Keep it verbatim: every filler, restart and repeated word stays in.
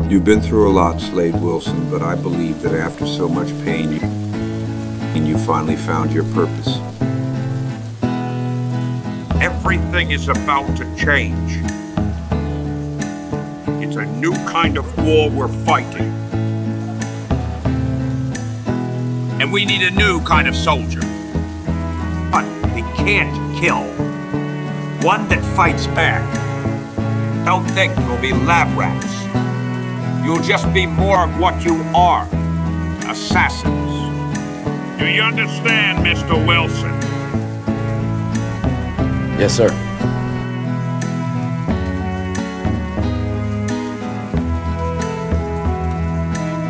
You've been through a lot, Slade Wilson, but I believe that after so much pain, you, you finally found your purpose. Everything is about to change. It's a new kind of war we're fighting. And we need a new kind of soldier. But we can't kill. One that fights back. Don't think you'll be lab rats. You'll just be more of what you are. Assassins. Do you understand, Mister Wilson? Yes, sir.